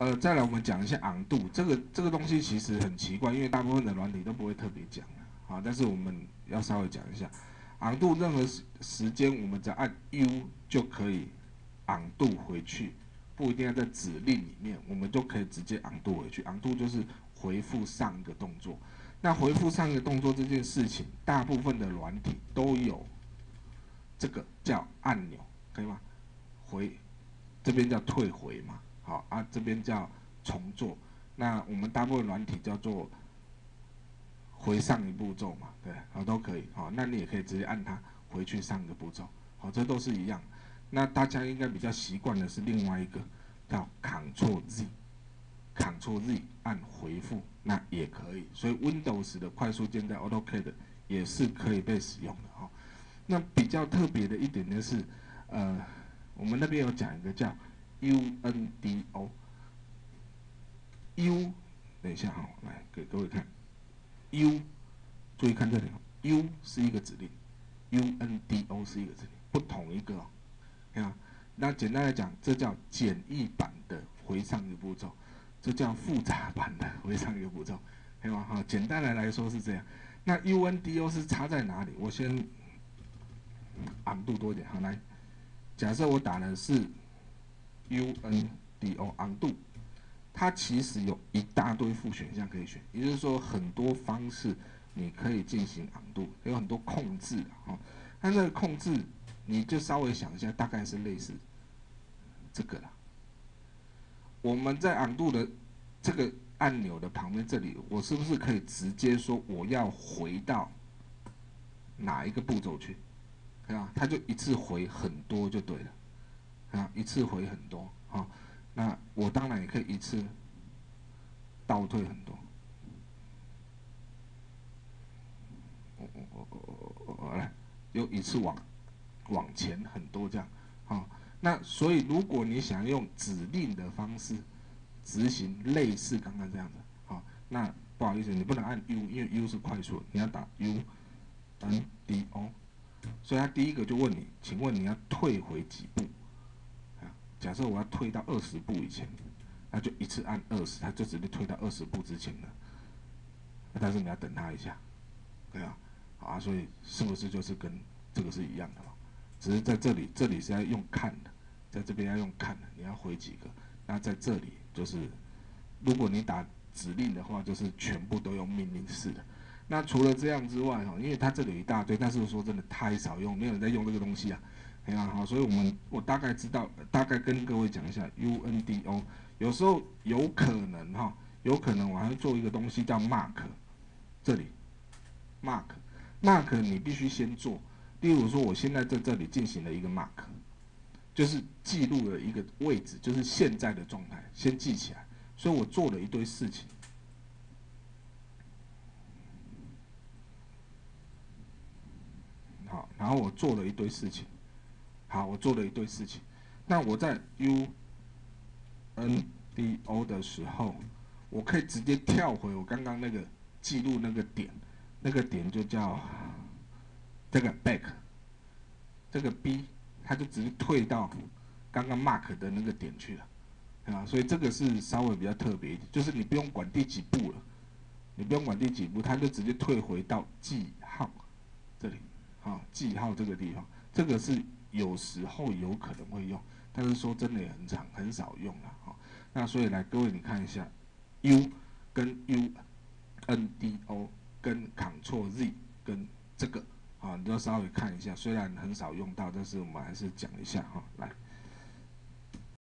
再来我们讲一下昂度，这个东西其实很奇怪，因为大部分的软体都不会特别讲啊，但是我们要稍微讲一下，昂度任何时间我们只要按 U 就可以昂度回去，不一定要在指令里面，我们就可以直接昂度回去。昂度就是回复上一个动作，那回复上一个动作这件事情，大部分的软体都有这个叫按钮，可以吗？这边叫退回嘛。好啊，这边叫重做。那我们大部分软体叫做回上一步骤嘛，对，好都可以。好，那你也可以直接按它回去上一个步骤。好，这都是一样。那大家应该比较习惯的是另外一个叫 Ctrl Z，Ctrl Z 按回复，那也可以。所以 Windows 的快速键在 AutoCAD 也是可以被使用的哈。那比较特别的一点呢是，我们那边有讲一个叫 UNDO， U， 等一下哈，来给各位看 U， 注意看这里 ，U 是一个指令 ，UNDO 是一个指令，不同一个哦，看到？那简单来讲，这叫简易版的回上一个步骤，这叫复杂版的回上一个步骤，可以吗？哈，简单的来说是这样。那 UNDO 是差在哪里？我先昂度多一点，好来。假设我打的是 UNDO 昂度，它其实有一大堆副选项可以选，也就是说很多方式你可以进行昂度，有很多控制啊。那这个控制你就稍微想一下，大概是类似这个啦。我们在昂度的这个按钮的旁边这里，我是不是可以直接说我要回到哪一个步骤去？啊，它就一次回很多就对了，啊，一次回很多，好，那我当然也可以一次倒退很多，来，又一次往前很多这样，好，那所以如果你想用指令的方式执行类似刚刚这样子，好，那不好意思，你不能按 U， 因为 U 是快速，你要打 UNDO。所以他第一个就问你，请问你要退回几步？假设我要退到20步以前，那就一次按20，它就直接退到20步之前了。但是你要等它一下，对啊，好啊，所以是不是就是跟这个是一样的嘛？只是在这里是要用看的，在这边要用看的，你要回几个。那在这里就是，如果你打指令的话，就是全部都用命令式的。那除了这样之外，哈，因为它这里有一大堆，但是说真的太少用，没有人在用这个东西啊。哎呀，好，所以我大概知道，大概跟各位讲一下 UNDO。有时候有可能哈，有可能我还会做一个东西叫 mark， 这里 mark 你必须先做。例如说，我现在在这里进行了一个 mark， 就是记录了一个位置，就是现在的状态，先记起来。所以我做了一堆事情。好，然后我做了一堆事情，好，我做了一堆事情，那我在 UNDO 的时候，我可以直接跳回我刚刚那个记录那个点，那个点就叫这个 back， 这个 B 它就直接退到刚刚 mark 的那个点去了，啊，所以这个是稍微比较特别一点，就是你不用管第几步了，你不用管第几步，它就直接退回到记号这里。好，记号这个地方，这个是有时候有可能会用，但是说真的也很少用了。好，那所以来各位你看一下 ，U 跟 UNDO 跟 Ctrl Z 跟这个，啊，你就稍微看一下，虽然很少用到，但是我们还是讲一下哈。来，